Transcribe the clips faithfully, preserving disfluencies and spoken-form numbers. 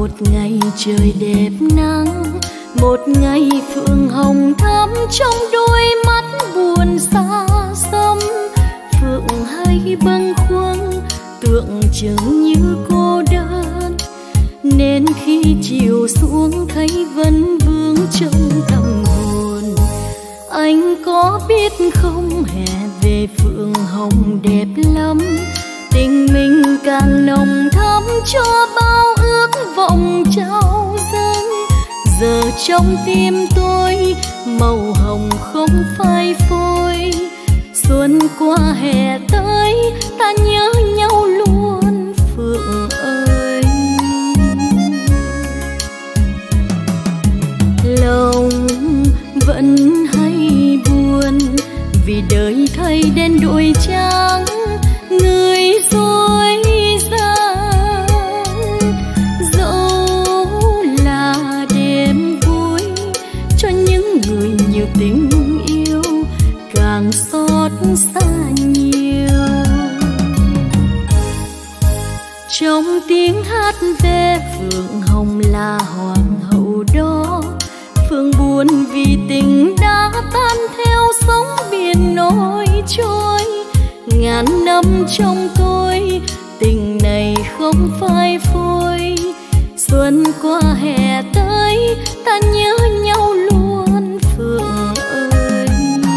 một ngày trời đẹp nắng, một ngày phượng hồng thắm trong đôi mắt buồn xa xăm. Phượng hay bâng khuâng tượng trưng như cô đơn, nên khi chiều xuống thấy vẫn vương trong tâm hồn. Anh có biết không, hè về phượng hồng đẹp lắm, tình mình càng nồng thắm cho bao ước vọng trao dâng. Giờ trong tim tôi màu hồng không phai phôi, xuân qua hè tới ta nhớ nhau luôn Phượng ơi. Lòng vẫn hay buồn vì đời thay đen đổi trắng, người dối gian. Dẫu là đêm vui cho những người nhiều tình yêu, càng xót xa nhiều. Trong tiếng hát về phượng hồng là hoàng hậu đó, phượng buồn vì tình đã tan theo sóng biển nổi trôi. Ngàn năm trong tôi tình này không phai phôi, xuân qua hè tới ta nhớ nhau luôn Phượng ơi.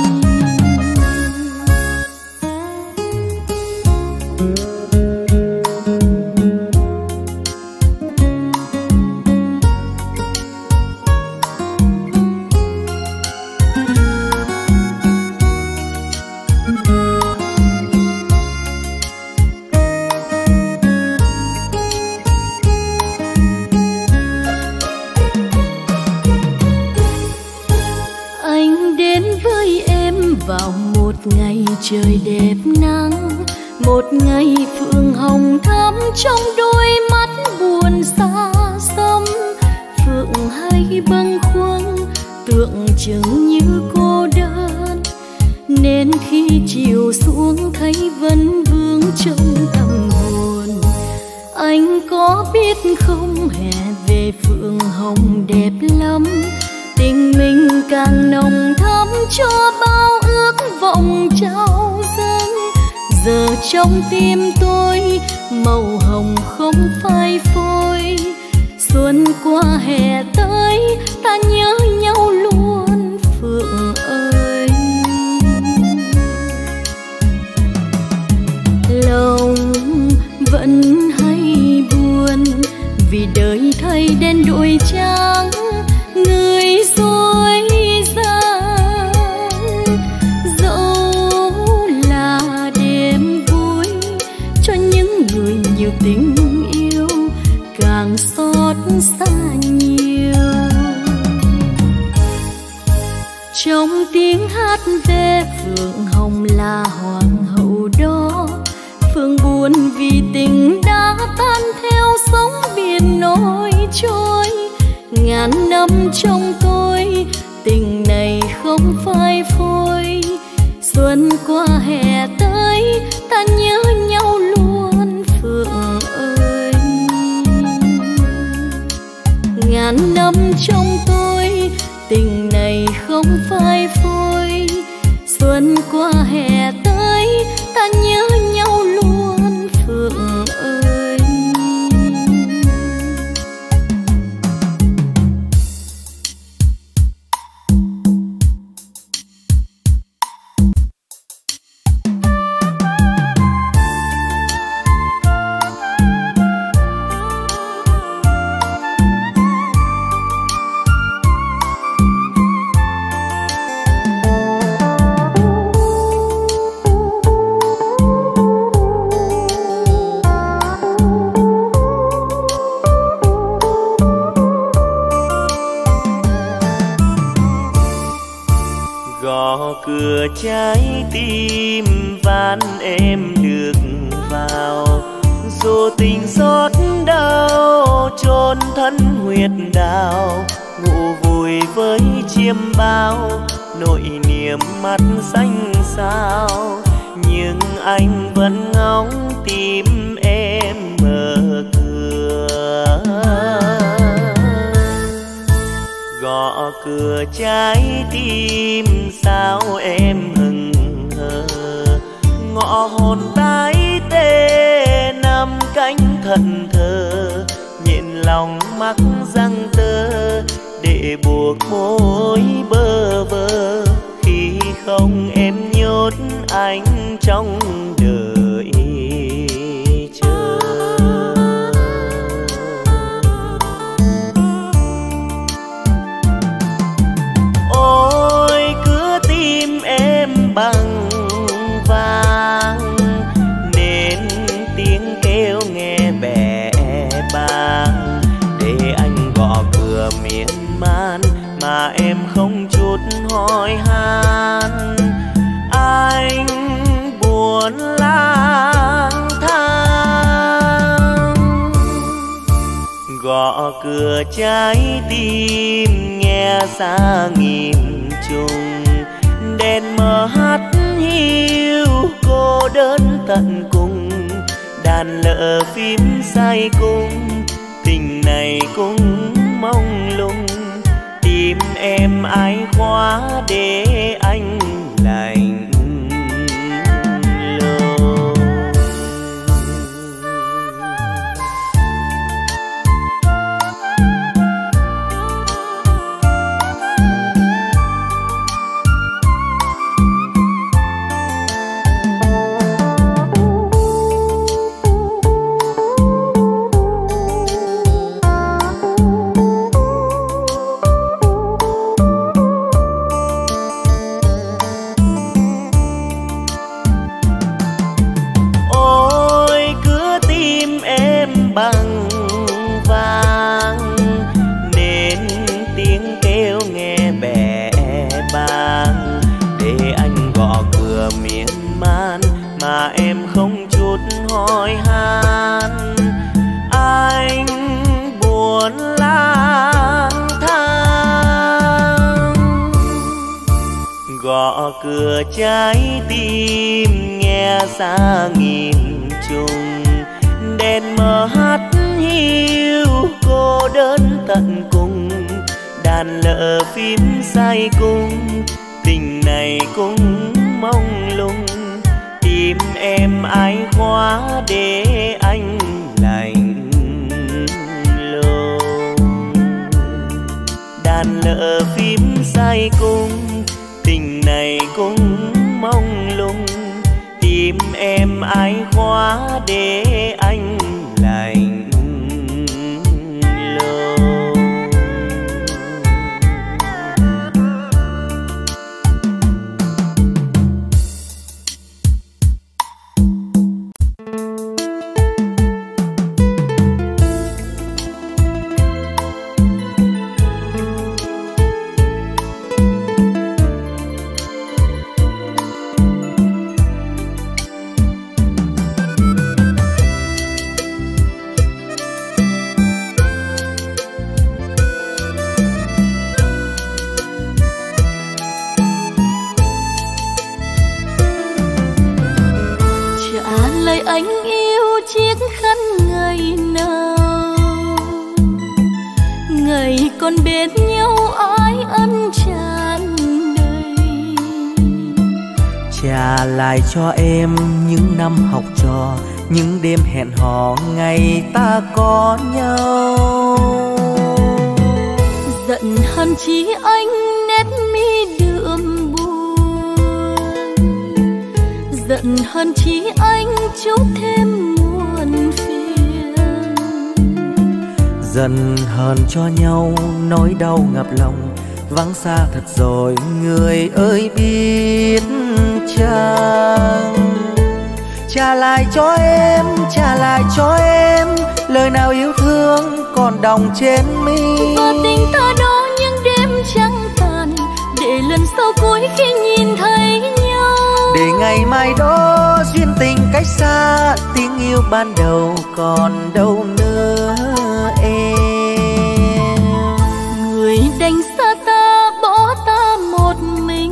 Vào một ngày trời đẹp nắng, một ngày phượng hồng thắm trong đôi mắt buồn xa xăm. Phượng hay bâng khuâng tượng trưng như cô đơn, nên khi chiều xuống thấy vẫn vương trong tâm hồn. Anh có biết không, hè về phượng hồng đẹp lắm, tình mình càng nồng thắm cho bao ước vọng trao dâng. Giờ trong tim tôi màu hồng không phai phôi, xuân qua hè tới ta nhớ nhau luôn Phượng ơi. Lòng vẫn hay buồn vì đời thay đen đổi trắng, người dối gian. Dẫu là đêm vui cho những người nhiều tình yêu, càng xót xa nhiều. Trong tiếng hát về phượng hồng là hoàng hậu đó, phượng buồn vì tình đã tan theo sóng biển nổi trôi. Ngàn năm trong tôi tình này không phai phôi, xuân qua hè tới ta nhớ nhau luôn Phượng ơi. Ngàn năm trong tôi tình này không phai phôi, xuân qua hè tới ta nhớ nhau luôn Phượng ơi. Cửa trái tim van em được vào, dù tình xót đau chôn thân huyệt đào. Ngủ vùi với chiêm bao nỗi niềm mắt xanh xao, nhưng anh vẫn ngóng tìm em mở cửa. cửa trái tim sao em hững hờ, ngọ hồn tái tê nằm cánh thần thờ, nhịn lòng mắc răng tơ để buộc môi bơ vơ, khi không em nhốt anh trong đời chờ. Ôi cứ tim em bằng vàng nên tiếng kêu nghe bẽ bàng, để anh gõ cửa miên man mà em không chút hỏi han. Anh buồn lang thang gõ cửa trái tim nghe xa nghìn trùng, đèn mờ hắt hiu cô đơn tận cùng, đàn lợ phím say cung, tình này cũng mong lung, tim em ai khóa để anh lạnh lùng. Bằng vàng nên tiếng kêu nghe bẽ bàng, để anh gõ cửa miên man mà em không chút hỏi han. Anh buồn lang thang gõ cửa trái tim nghe xa nghìn trùng, đèn mờ hắt hiu cô đơn tận cùng, đàn lợ phím say cung, tình này cũng mong lung, tim em ai khóa để anh lạnh lùng. Đàn lợ phím say cung, tình này cũng mong lung, tim em ai khóa để anh lạnh lùng. Anh yêu chiếc khăn ngày nào, ngày còn bên nhau ái ân tràn đầy. Trả lại cho em những năm học trò, những đêm hẹn hò ngày ta có nhau. Giận hờn chi anh nét mi đượm buồn, giận hờn chi anh chút thêm muộn phiền. Dần hờn cho nhau nỗi đau ngập lòng, vắng xa thật rồi người ơi biết chăng. Trả lại cho em, trả lại cho em lời nào yêu thương còn đọng trên mi. Và tình ta đó những đêm trắng tàn, để lần sau cuối khi nhìn thấy nhau, để ngày mai đó duyên tình cách xa, tiếng yêu ban đầu còn đâu nữa em. Người đành xa ta bỏ ta một mình,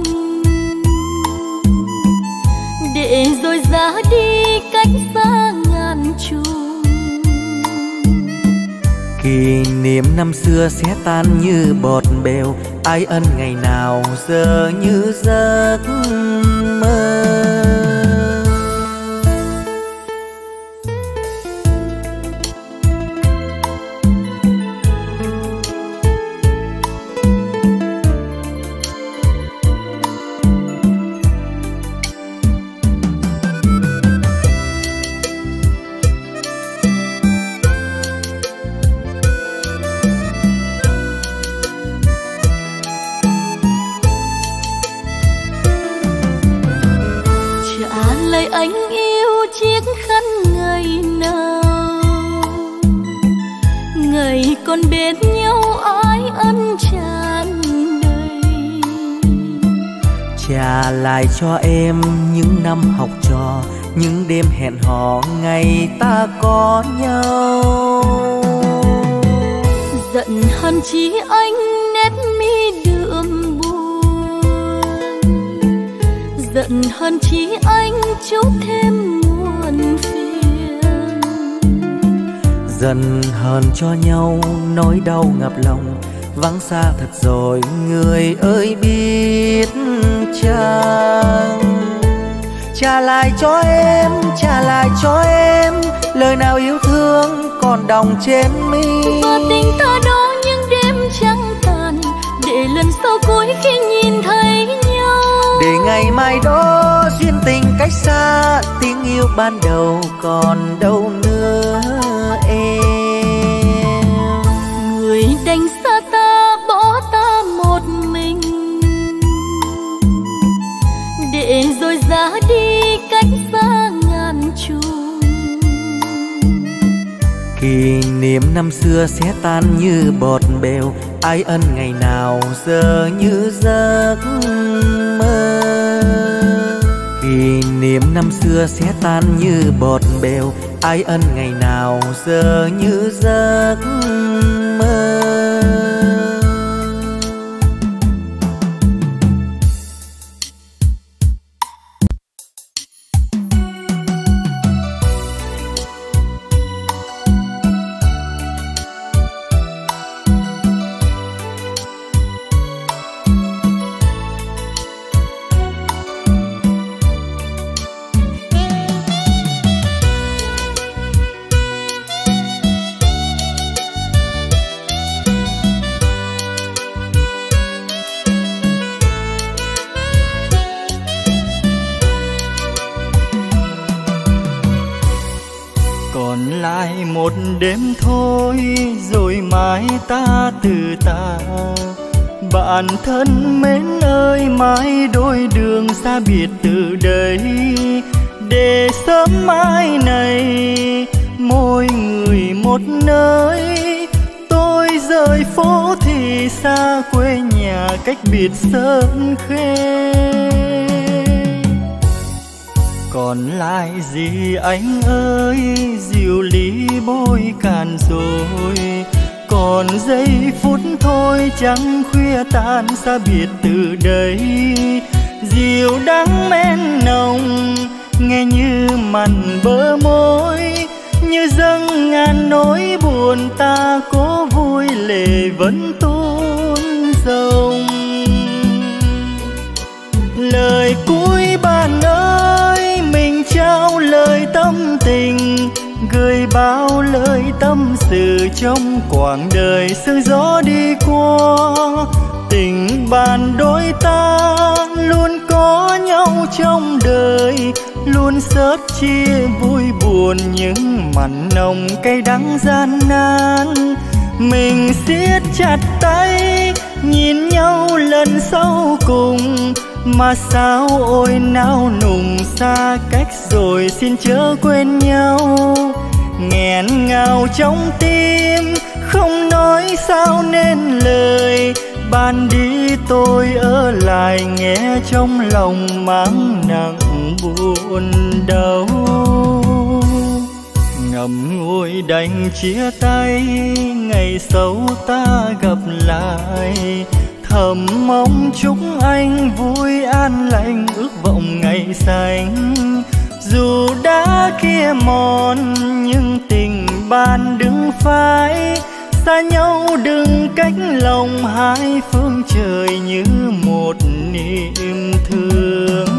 để rồi ra đi cách xa ngàn trùng. Kỷ Kỷ niệm năm xưa sẽ tan như bọt bèo, ái ân ngày nào giờ như giấc mơ. Anh yêu chiếc khăn ngày nào, ngày còn bên nhau ái ân tràn đầy. Trả lại cho em những năm học trò, những đêm hẹn hò ngày ta có nhau. Giận hờn chi anh nét mi đượm buồn, giận hờn chi anh chút thêm muộn phiền. Giận hờn cho nhau nỗi đau ngập lòng, vắng xa thật rồi người ơi biết chăng. Trả lại cho em, trả lại cho em lời nào yêu thương còn đọng trên mi. Và tình ta đó những đêm trăng tàn, để lần sau cuối khi nhìn thấy nhau, để ngày mai đó duyên tình cách xa, tiếng yêu ban đầu còn đâu nữa em. Người đành xa ta bỏ ta một mình, để rồi ra đi cách xa ngàn trùng. Kỷ niệm năm xưa sẽ tan như bọt bèo, ái ân ngày nào giờ như giấc mơ. Kỷ niệm năm xưa sẽ tan như bọt bèo, ái ân ngày nào giờ như giấc mơ. Một đêm thôi rồi mai ta từ ta. Bạn thân mến ơi, mãi đôi đường xa biệt từ đây, để sớm mai này mỗi người một nơi. Tôi rời phố thì xa quê nhà cách biệt sơn khê. Còn lại gì anh ơi, rượu ly bôi cạn rồi. Còn giây phút thôi chẳng khuya tan xa biệt từ đây. Rượu đắng men nồng nghe như mặn bờ môi, như dâng ngàn nỗi buồn ta cố vui lệ vẫn tuôn dòng. Lời cuối bạn ơi, mình trao lời tâm tình, gửi bao lời tâm sự trong quãng đời sương gió đi qua. Tình bạn đôi ta luôn có nhau trong đời, luôn sớt chia vui buồn những mặn nồng cay đắng gian nan. Mình siết chặt tay nhìn nhau lần sau cùng, mà sao ôi nao nùng xa cách rồi xin chớ quên nhau. Nghẹn ngào trong tim không nói sao nên lời, ban đi tôi ở lại nghe trong lòng mang nặng buồn đau. Ngậm ngùi đành chia tay, ngày sau ta gặp lại. Thầm mong chúc anh vui an lành, ước vọng ngày xanh. Dù đã kia mòn nhưng tình bạn đứng phai, xa nhau đừng cách lòng, hai phương trời như một niềm thương.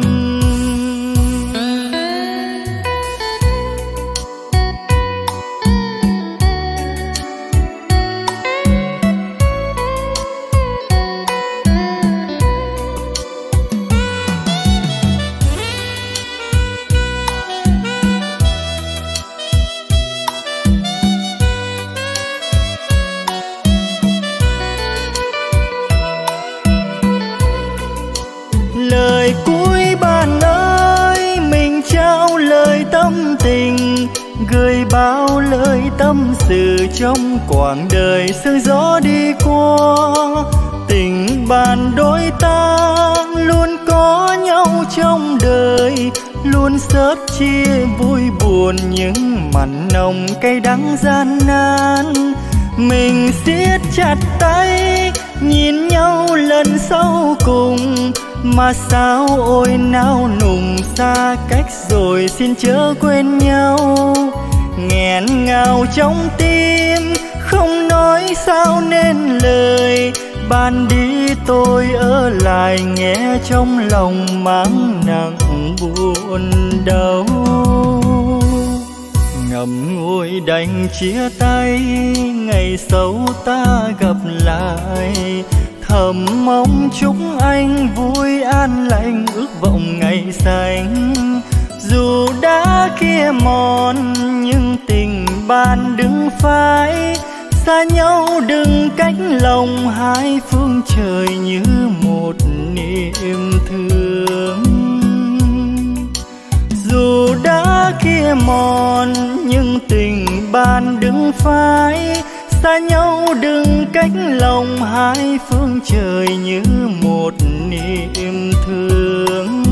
Lời cuối bạn ơi, mình trao lời tâm tình, gửi bao lời tâm sự trong quãng đời sương gió đi qua. Tình bạn đôi ta luôn có nhau trong đời, luôn sớt chia vui buồn những mặn nồng cay đắng gian nan. Mình siết chặt tay nhìn nhau lần sau cùng, mà sao ôi nao nùng xa cách rồi xin chớ quên nhau. Nghẹn ngào trong tim không nói sao nên lời, ban đi tôi ở lại nghe trong lòng mang nặng buồn đau. Ngậm ngùi đành chia tay, ngày sau ta gặp lại. Thầm mong chúc anh vui an lành, ước vọng ngày xanh. Dù đã kia mòn nhưng tình bạn đừng phai, xa nhau đừng cách lòng, hai phương trời như một niềm thương. Dù đã kia mòn nhưng tình bạn đừng phai, xa nhau đừng cách lòng, hai phương trời như một niềm thương.